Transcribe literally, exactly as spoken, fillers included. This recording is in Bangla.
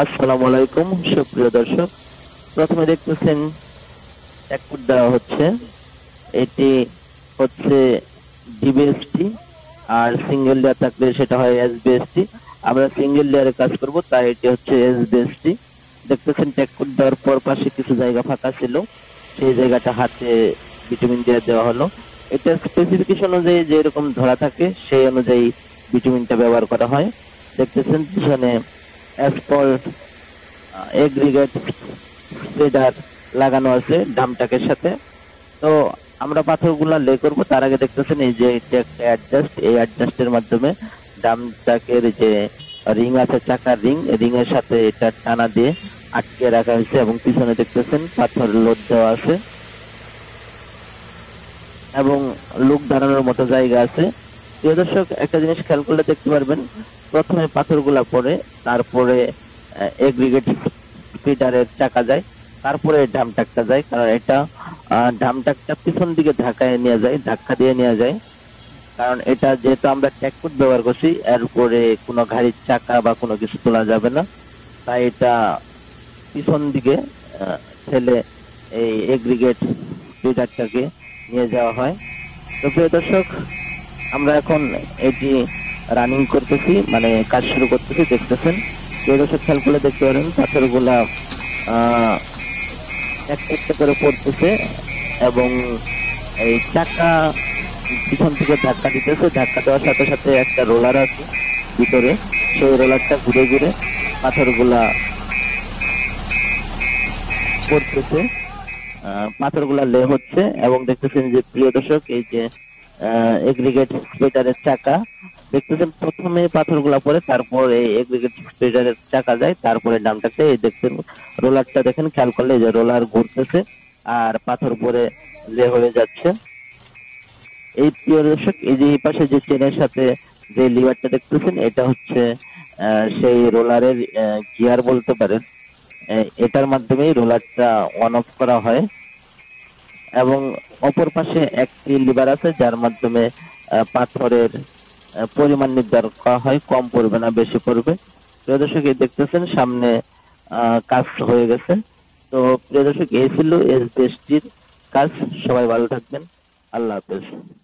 আসসালামু আলাইকুম সুপ্রিয় দর্শক, প্রথমে দেখতেছেন ট্যাগ দেওয়া হচ্ছে। এটি হচ্ছে ডিবিএসটি, আর সিঙ্গেল লেয়ার থাকলে সেটা হয় এসবিএসটি। আমরা সিঙ্গেল লেয়ারে কাজ করব, তাই এটি হচ্ছে এসবিএসটি। দেখতেছেন ট্যাগ দেওয়ার পর পাশে কিছু জায়গা ফাঁকা ছিল, সেই জায়গাটা হাতে ভিটামিন দিয়ে দেওয়া হলো। এটা স্পেসিফিকেশন অনুযায়ী যে এরকম ধরা থাকে সেই অনুযায়ী ভিটামিনটা ব্যবহার করা হয়। দেখতেছেন পিছনে অ্যাসফল্ট এগ্রিগেট স্প্রেডার লাগানো আছে ডামটাকের সাথে। তো আমরা পাথরগুলা লে করব, তার আগে দেখতেছেন এই যে এটা একটা অ্যাডজাস্ট, এই অ্যাডজাস্টের মাধ্যমে ডামটাকের যে রিং আছে, চাকার রিং, রিং এর সাথে এটা টানা দিয়ে আটকে রাখা হয়েছে এবং পিছনে দেখতেছেন পাথর লোড দেওয়া আছে এবং লোক দাঁড়ানোর মতো জায়গা আছে। প্রিয় দর্শক, একটা জিনিস খেয়াল করলে দেখতে পারবেন, প্রথমে পাথরগুলা পড়ে, তারপরে এগ্রিগেট স্পিডারের চাকা যায়, তারপরে ডামটাকটা যায়। কারণ এটা ডামটাকটা পিছন দিকে ধাক্কায় নিয়ে যায়, ধাক্কা দিয়ে নিয়ে যায়। কারণ এটা যেহেতু আমরা ট্যাগফুট ব্যবহার করছি, এর উপরে কোনো গাড়ির চাকা বা কোনো কিছু তোলা যাবে না, তাই এটা পিছন দিকে ঠেলে এই এগ্রিগেট স্পিডারটাকে নিয়ে যাওয়া হয়। তো প্রিয় দর্শক, আমরা এখন এটি রানিং করতেছি, মানে কাজ শুরু করতেছি। দেখতেছেন প্রিয় দর্শক, খেয়াল করলে দেখতে পারেন পাথরগুলা আহ একটা একটা করে পড়তেছে এবং এই চাকা পিছন থেকে ধাক্কা দিতেছে। ধাক্কা দেওয়ার সাথে সাথে একটা রোলার আছে ভিতরে, সেই রোলারটা ঘুরে ঘুরে পাথরগুলা পড়তেছে, পাথরগুলা লে হচ্ছে। এবং দেখতেছেন যে প্রিয় দর্শক, এই যে এগ্রিগেট স্প্রেডারের চাকা দেখতেছেন, প্রথমে পাথরগুলা পড়ে, তারপর এই এগ্রিগেট স্প্রেডারের চাকা যায়, তারপরে ডামটাকে এই দেখতেন রোলারটা দেখেন, খেয়াল করলে যে রোলার ঘুরতেছে আর পাথর পরে লে হয়ে যাচ্ছে। এই প্রিয় দর্শক, এই যে এই পাশে যে চেনের সাথে যে লিভারটা দেখতেছেন, এটা হচ্ছে সেই রোলারের গিয়ার বলতে পারেন। এটার মাধ্যমেই রোলারটা অন অফ করা হয় এবং অপর পাশে একটি লিভার আছে যার মাধ্যমে পাথরের পরিমাণ নির্ধারণ করা হয়, কম পড়বে না বেশি পড়বে। প্রিয় দর্শক, এই দেখতেছেন সামনে কাজ হয়ে গেছে। তো প্রিয় দর্শক, এই ছিল এসবিএসটির কাজ। সবাই ভালো থাকবেন, আল্লাহ হাফেজ।